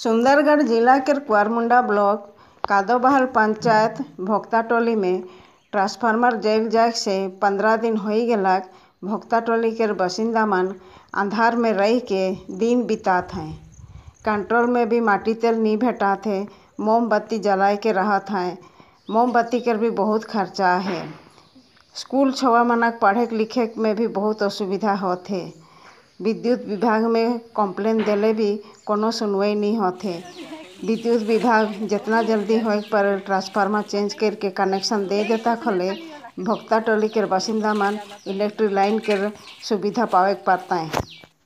सुंदरगढ़ जिला के कुआरमुंडा ब्लॉक कादोबहाल पंचायत भोक्ताटोली में ट्रांसफार्मर जल जाए से 15 दिन हो गलाक। भोक्ताटोली के बासिंदा मन अंधार में रह के दिन बितात हैं। कंट्रोल में भी माटी तेल नहीं भेटात है। मोमबत्ती जलाए के रहत हैं। मोमबत्ती के भी बहुत खर्चा है। स्कूल छुआ मनक पढ़े लिखे में भी बहुत असुविधा होते। विद्युत विभाग में कंप्लेन दिले भी कोनो सुनवाई नहीं होते। विद्युत विभाग जितना जल्दी हो पर ट्रांसफार्मर चेंज करके कनेक्शन दे देता खले भोक्ताटोली के बासिंदा मन इलेक्ट्रिक लाइन के सुविधा पावे पाता है।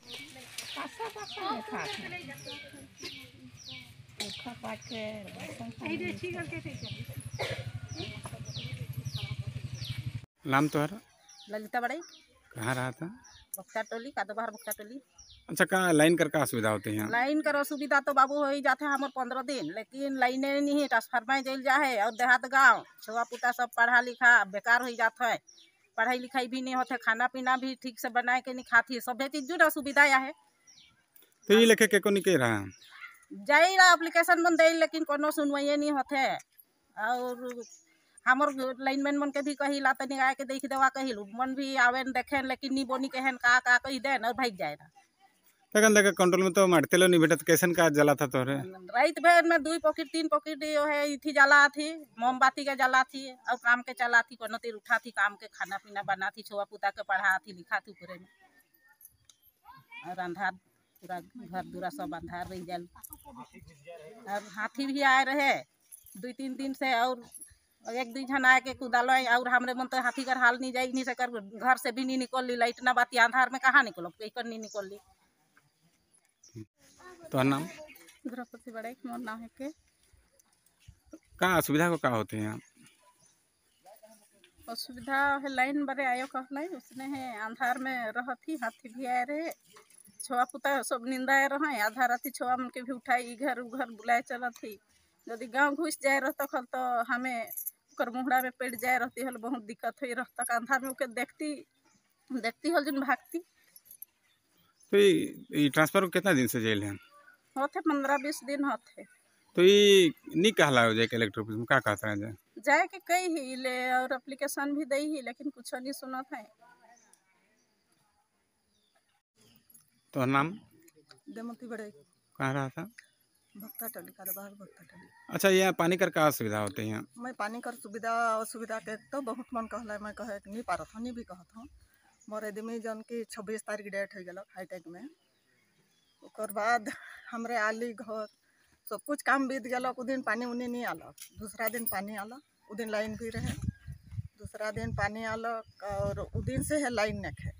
नाम तुम्हारा? ललिता बड़े। कहाँ रहा था? भोक्ताटोली कादोबहाल भोक्ताटोली। अच्छा, कहाँ लाइन कर का असुविधा होती है? लाइन कर असुविधा तो बाबू हो ही जाते हैं हमारे 15 दिन, लेकिन लाइने नहीं ट्रांसफार्मर जल जा है। और देहात गाँव छुआ पुता सब पढ़ा लिखा बेकार हो जाता है। पढ़ाई लिखाई भी नहीं होते, खाना पीना भी ठीक से बनाए के नहीं खाती, सब चीज जो असुविधा है। तो ये लेके के को नहीं कह रहा जाई रहा एप्लीकेशन बन दे, लेकिन कोनो सुनवाई नहीं होते। और हमर लाइनमैन मन के भी कही ला तनी आके देख देवा कही मन भी आवे देखे, लेकिन नी बोनी कहन का कही देन और भाग जाए। लेकिन देखा कंट्रोल में तो मारतेलो नहीं बेटा, कैसन का जला था तोरे? रात भर में 2 पॉकेट 3 पॉकेट है इथी जला थी, मोमबत्ती के जला थी और काम के चला थी। कोनो तीर उठा थी काम के, खाना पीना बना थी, छुआ पुता के पढ़ा थी लिखा थी पूरे में। और अंधार पूरा घर दूरा सब अंधार रह जाल। और हाथी भी आए रहे 2-3 दिन से, और 1-2 जन आए के कुदालो। और हमरे मन तो हाथी कर हाल नहीं जाई नहीं सकर, घर से भी नहीं निकल ली। लाइट ना बाती अंधार में कहाँ निकलो, कहीं नहीं निकल ली। तो नाम? द्रौपदी बड़े मोर नाम है के। का असुविधा को का होते हैं? असुविधा है लाइन बड़े आयो कहला उसने है अंधार में रहती, हाथी भी आए रहे, छुआ पुता सब निंदाए रहे। आधा राती छुआ मन के भी उठाई इधर उधर बुलाए चलत थी। यदि गाँव घुस जाए रहता खल तो हमें कर मुहड़ा में पेट जाए रहती हल, बहुत दिक्कत हुई रहता। अंधार में देखती हल जिन भागती। तो ये ट्रांसफर कितना दिन से जेल है? होते 15-20 दिन होते। तो ये नहीं कहला हो जाए इलेक्ट्रिक ऑफिस में का कहता है जाए के कई ही ले और एप्लीकेशन भी दई ही, लेकिन कुछ नहीं सुनत है। तो नाम? देमती बड़े। कहाँ रहा था? भोक्ताटोली कादोबहाल भोक्ताटोली। अच्छा, यहाँ पानी कर का असुविधा होते हैं? मैं पानी कर सुविधा असुविधा के तो बहुत मन कहला, मैं कहे नहीं पारत हूँ, नहीं भी कहत हूँ। मोर आदमी जन की 26 तारीख डेट हो गल हाईटेक में। ओकर बाद हमरे आली घर सब कुछ काम बीत गल। उ दिन पानी उनी नहीं आलक, दूसरा दिन पानी आलक, उ दिन लाइन भी रहे। दूसरा दिन पानी आलक और उ दिन से है लाइन नहीं।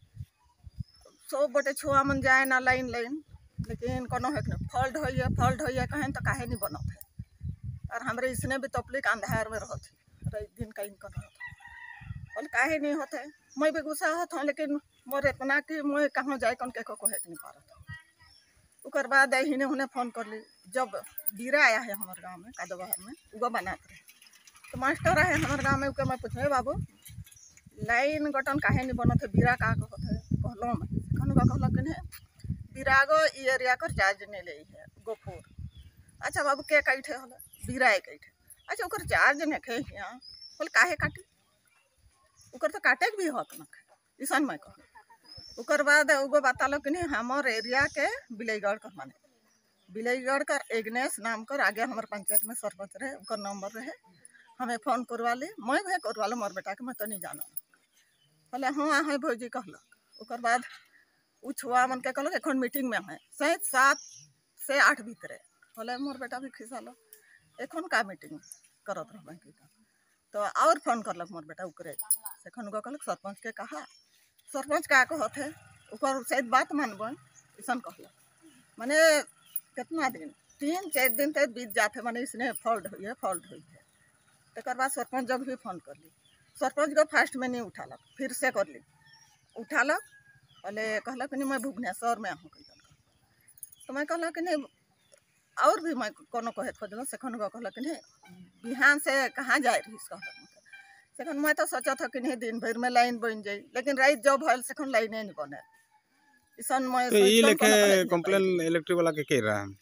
सब बटे छुआ मन जाए ना लाइन, लेकिन कोनो है फॉल्ट होइए कहें तो काहे नहीं बनत है। और हमरे इसने भी तपलिक अंधार में रहत है दिन कहीं कर रहत और काहे नहीं होते। मैं भी गुस्सा होत हूँ, लेकिन मोर इतना कि मैं कहाँ जाए कौन के को नहीं पारत। उकर बाद हिने हुने फोन कर ली। जब बीरा आया है हमारे गांव में कादोबहाल में, उगा बनाते रहे तो मास्टर आए हमारे गांव में। उके मैं पूछे बाबू लाइन गटन काहे नहीं बनत है, बीरा का कहत है कहलो मैं कौन का कहल कि बीरागो ई एरिया कर चार्ज नहीं ले है गोपुर। अच्छा बाबू के कैठे हल बीरा कैठे? अच्छा उकर चार्ज नहीं खे यहाँ बोल काहे काटी, उकर तो काटे भी हक न ईसन मैं कह। उकर बाद उगो बतालो कि नहीं हमार एरिया के बिलईगढ़ कर माने बिलईगढ़ कर एग्नेस नाम कर आगे हमारे पंचायत में सरपंच रहे, उनका नंबर रहे। हमें फोन करवा ली, मैं भी करवा लो मोर बेटा के, मैं तो नहीं जाना। बोले हाँ है भौजी कहलक। उकर बाद उ छुआ मन के कहलक एखन मीटिंग में है 7 से 8 भीतरे। बोले मोर बेटा भी खिसालो एखन का मीटिंग करत रह की तो और फोन करलक मोर बेटा उकरे सेखन उगा कहलक सरपंच के कहा। सरपंच का कहत है ऊपर शायद बात मानबन ऐसा कहलक। माने कितना दिन 3-4 दिन तक बीत जाते, माने इसने फॉल्ट हुई है। तकर बाद सरपंच जब भी फोन कर ली, सरपंच को फास्ट में नहीं उठालक, फिर से कर ली उठालक। बोले कहलक नहीं मैं भुवनेश्वर में हूँ तो मैं कहलक कि नहीं और भी मैं कोनो कहे खोजल सेखन कहलक कि नहीं बिहान से कहाँ जाए रही कहलक। सेखन मैं तो सोचा था कि नहीं दिन भर में लाइन बन जाई, लेकिन रात जब भल सेखन लाइने नहीं बने। इसन मैं तो ये लेके कंप्लेन इलेक्ट्रिक वाला के कह रहा है?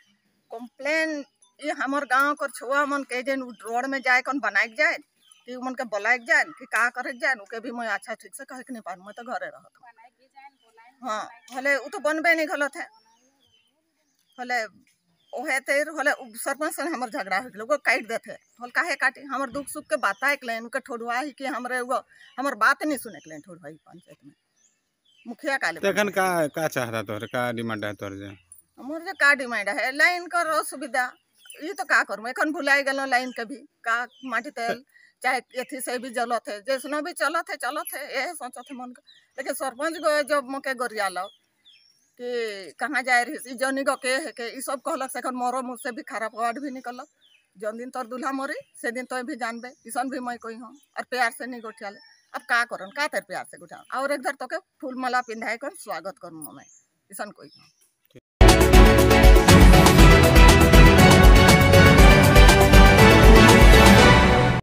कंप्लेन ये हमर गांव कर छुआ मन के जेन रोड में जाए कौन बनाए जाए कि मन के बोलाए जाए कि का करे जाए उके भी मैं अच्छा ठीक से कहे के नहीं पार मैं तो घरे रहत हूं। हाँ हले उ तो बनबे नहीं गलत है हले ओहे तेर हले सरपंच से हमर झगड़ा हो गेलो काट देथे हल काहे काटी हमर दुख सुख के बात एक लेन उके ठोडवा ही कि हमरे वो हमर बात नहीं सुने के लेन ठोडवा पंचायत में मुखिया काले तखन का चाहता तोहर का डिमांड है तोहर जे मोर जो का डिमांड है लाइन कर असुविधा ये तो का करूँ एखन भुलाई गलो लाइन के भी का माटी तेल चाहे एथी से भी जलत है जैसनो भी चलत है ये सोचत है मन के लेकिन सरपंच गो जब मके गरिया लो कि कहाँ जाए रही जनी गो के है के ई सब कहलक से मोरो मुझसे भी खराब वर्ड भी निकल जौन दिन तोर दूल्हा मरी से दिन तो भी जानबे इसन भी मैं कोई हूँ और प्यार से नहीं गोठिया ले अब का करन का तेर प्यार से गोठा और एक धर तो के फूल माला पिंधाए कर स्वागत करूँ मैं इसन कोई हूँ।